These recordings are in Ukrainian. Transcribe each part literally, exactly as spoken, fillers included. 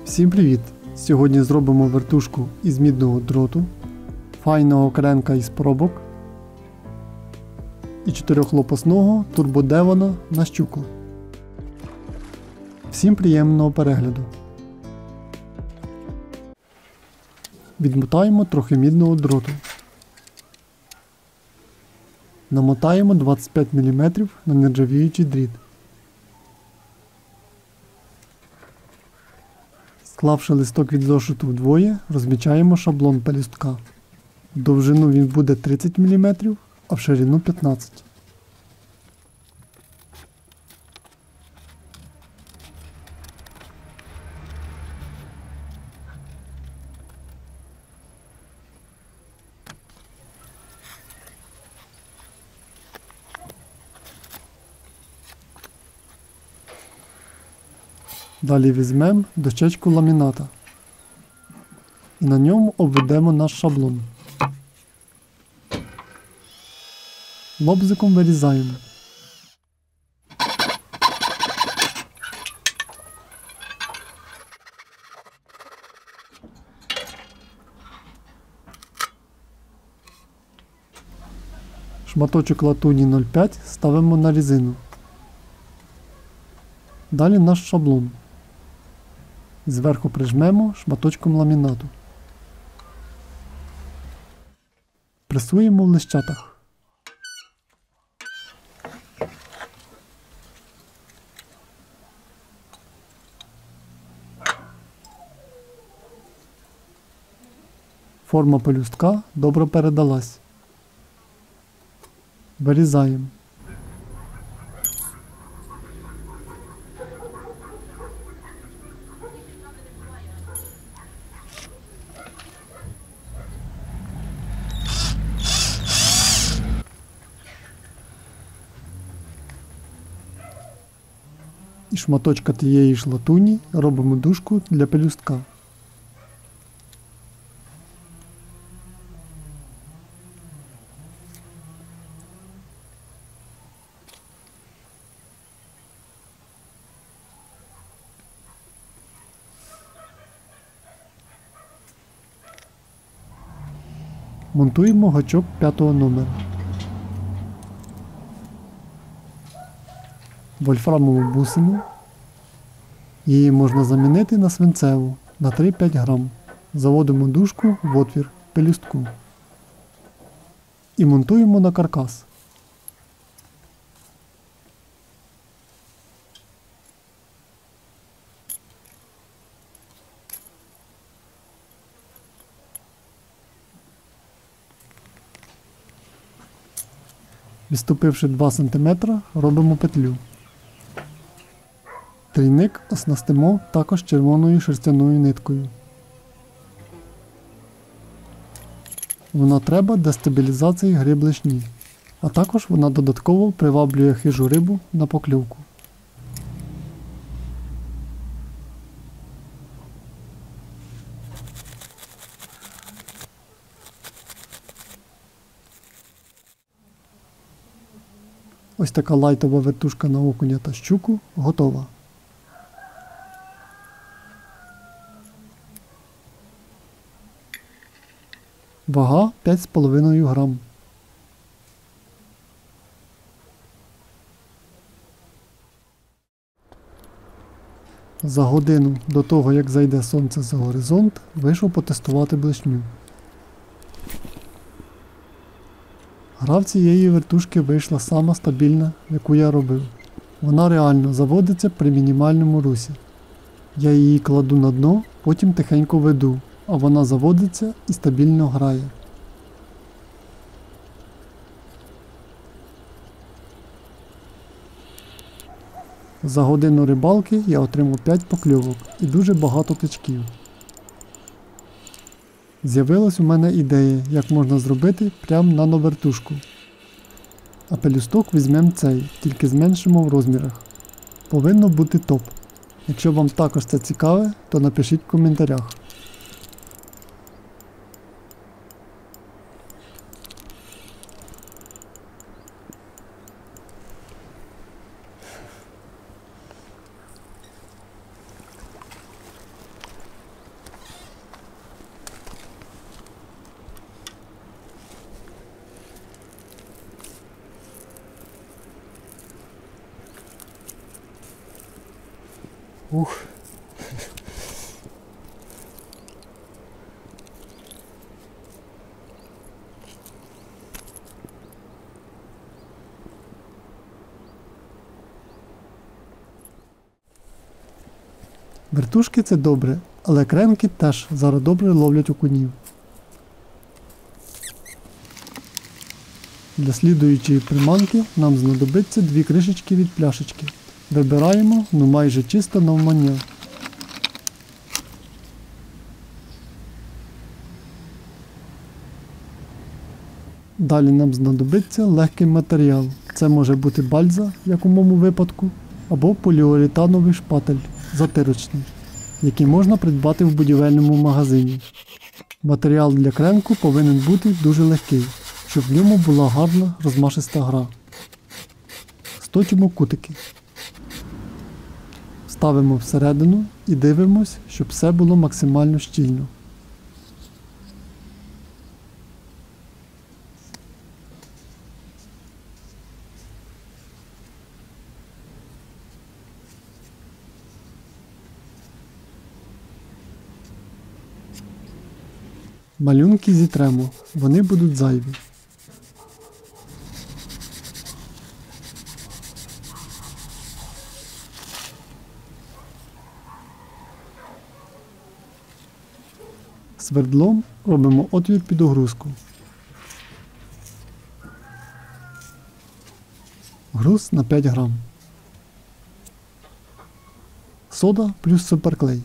Всім привіт! Сьогодні зробимо вертушку із мідного дроту, файного кренка із пробок і чотирьохлопасного турбодевона на щуку. Всім приємного перегляду! Відмотаємо трохи мідного дроту. Намотаємо двадцять п'ять міліметрів на нержавіючий дріт. Склавши листок від зошиту вдвоє, розмічаємо шаблон пелюстка. В довжину він буде тридцять міліметрів, а в ширину п'ятнадцять. Далі візьмемо дощечку ламіната і на ньому обведемо наш шаблон. Лобзиком вирізаємо. Шматочок латуні нуль п'ять ставимо на резину. Далі наш шаблон. Зверху прижмемо шматочком ламінату. Пресуємо в лищатах. Форма пелюстка добре передалась. Вирізаємо. І шматочка тієї ж латуні робимо дужку для пелюстка. Монтуємо гачок п'ятого номера. Вольфрамову бусину. Її можна замінити на свинцеву на три-п'ять грам. Заводимо дужку в отвір пелюстку. І монтуємо на каркас. Відступивши два сантиметри, робимо петлю. Трійник оснастимо також червоною шерстяною ниткою. Вона треба для стабілізації гриб лишні, а також вона додатково приваблює хижу рибу на покльовку. Ось така лайтова вертушка на окуня та щуку готова. Вага п'ять з половиною грам. За годину до того, як зайде сонце за горизонт, вийшов потестувати блишню. Гра в цієї вертушки вийшла сама стабільна, яку я робив. Вона реально заводиться при мінімальному русі. Я її кладу на дно, потім тихенько веду, а вона заводиться і стабільно грає. За годину рибалки я отримав п'ять покльовок і дуже багато тичків. З'явилась у мене ідея, як можна зробити прям нановертушку. А пелюсток візьмемо цей, тільки зменшимо в розмірах. Повинно бути топ. Якщо вам також це цікаве, то напишіть в коментарях. Ух. Вертушки це добре, але кренки теж зараз добре ловлять окунів. Для слідуючої приманки нам знадобиться дві кришечки від пляшечки. Вибираємо, ну майже чисто навмання. Далі нам знадобиться легкий матеріал. Це може бути бальза, як у моєму випадку, або поліуретановий шпатель, затирочний, який можна придбати в будівельному магазині. Матеріал для кренку повинен бути дуже легкий, щоб в ньому була гарна розмашиста гра. Сточимо кутики. Ставимо всередину і дивимось, щоб все було максимально щільно. Малюнки зітремо, вони будуть зайві. Свердлом робимо отвір під огрузку. Груз на п'ять грам. Сода плюс суперклей.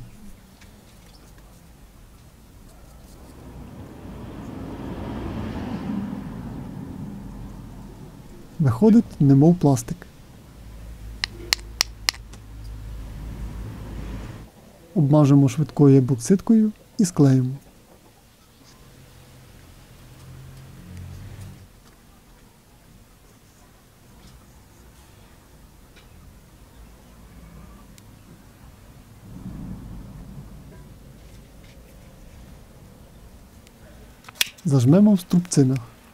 Виходить, немов пластик. Обмажемо швидкою ебоксидкою і склеїмо. Зажмемо в струбцинах.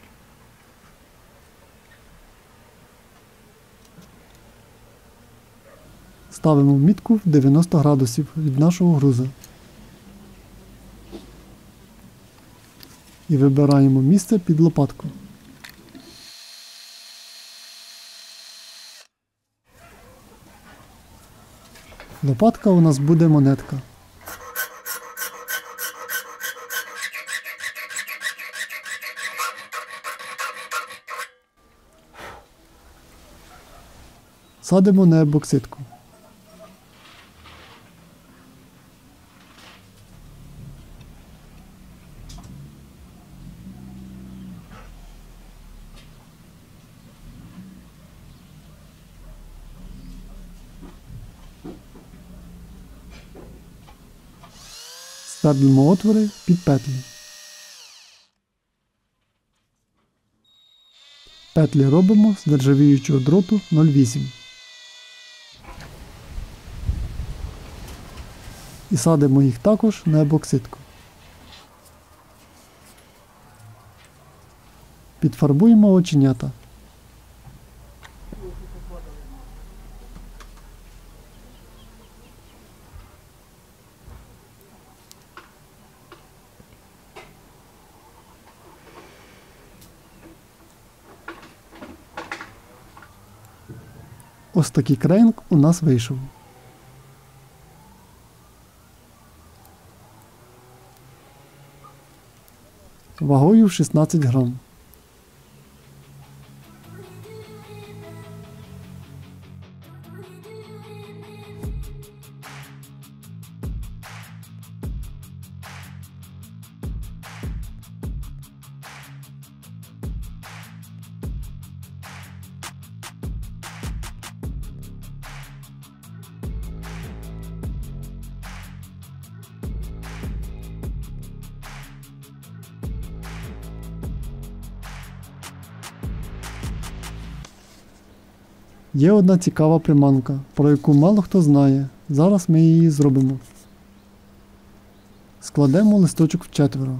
Ставимо мітку в дев'яносто градусів від нашого груза. І вибираємо місце під лопатку. Лопатка у нас буде монетка. Садимо на ебоксидку. Свердлимо отвори під петлі. Петлі робимо з нержавіючого дроту нуль вісім. І садимо їх також на ебоксидку. Підфарбуємо оченята. Ось такий кренк у нас вийшов. Вагою в шістнадцять грам. Є одна цікава приманка, про яку мало хто знає. Зараз ми її зробимо. Складемо листочок вчетверо.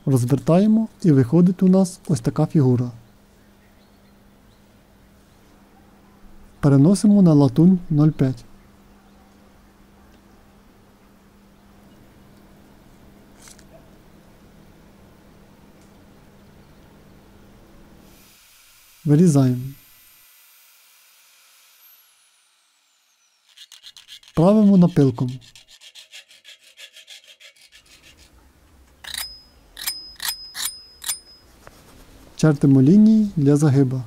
Розвертаємо і виходить у нас ось така фігура. Переносимо на латунь нуль п'ять. Вирізаємо. Правимо напилком. Чертимо лінії для загиба.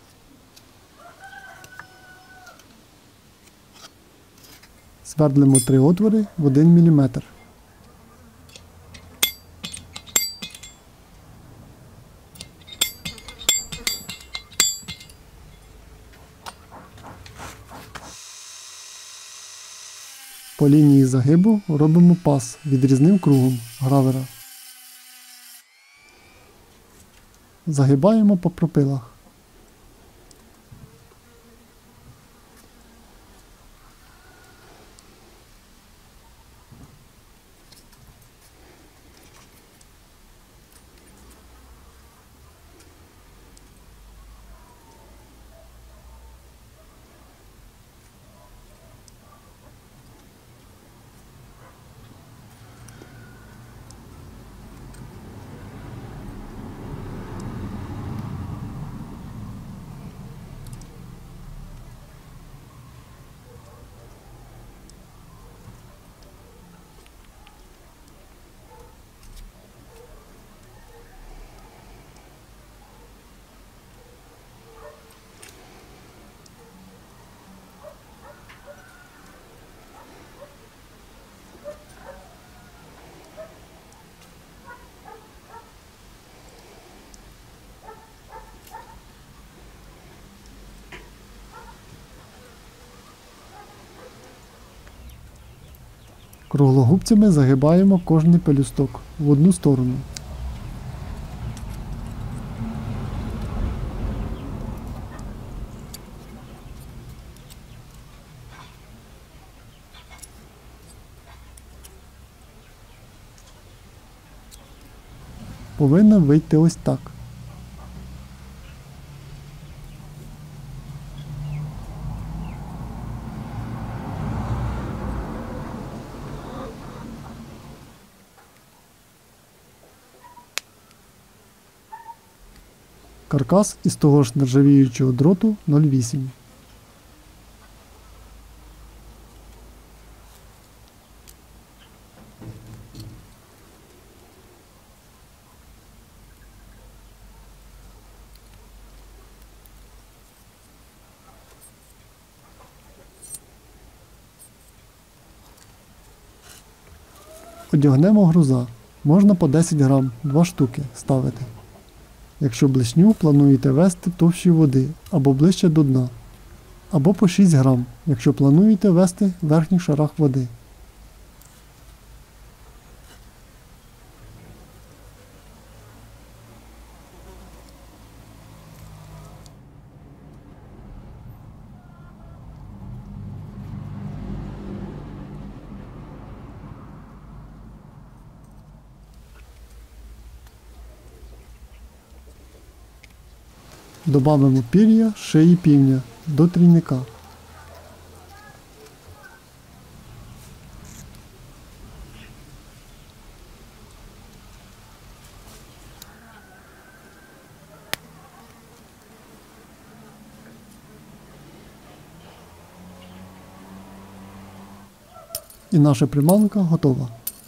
Свердлимо три отвори в один міліметр. По лінії загибу робимо пас відрізним кругом гравера. Загибаємо по пропилах. Круглогубцями загибаємо кожний пелюсток в одну сторону. Повинно вийти ось так. Каркас із того ж нержавіючого дроту нуль вісім. Одягнемо груза. Можна по десять грам, два штуки ставити. Якщо блешню плануєте вести в товщі води або ближче до дна. Або по шість грам, якщо плануєте вести в верхніх шарах води. Добавимо пір'я шиї півня до трійника. І наша приманка готова.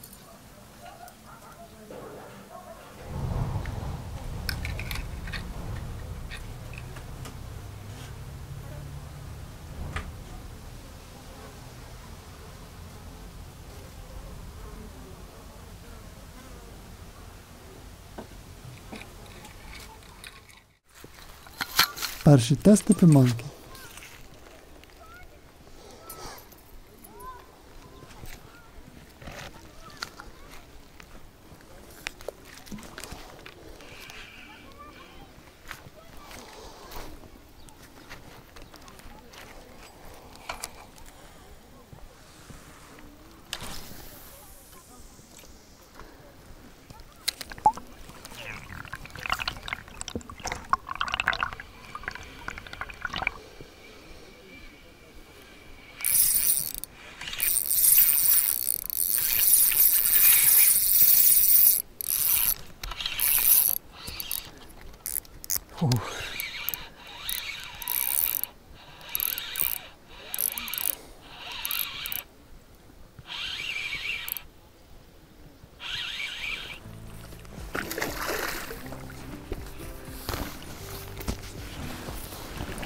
Перші тести приманки.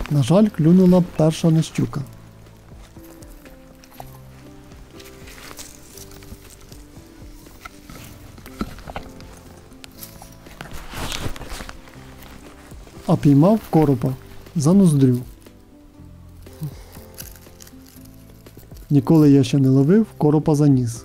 На жаль, клюнула перша не щука. А піймав коропа за ноздрю. Ніколи я ще не ловив коропа за ніс.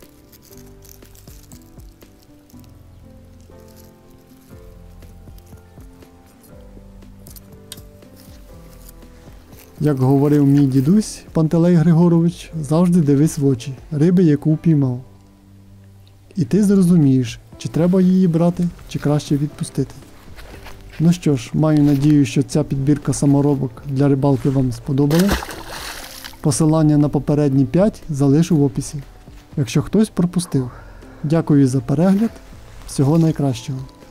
Як говорив мій дідусь Пантелей Григорович, завжди дивись в очі риби, яку впіймав. І ти зрозумієш, чи треба її брати, чи краще відпустити. Ну що ж, маю надію, що ця підбірка саморобок для рибалки вам сподобалась. Посилання на попередні п'ять залишу в описі, якщо хтось пропустив. Дякую за перегляд, всього найкращого.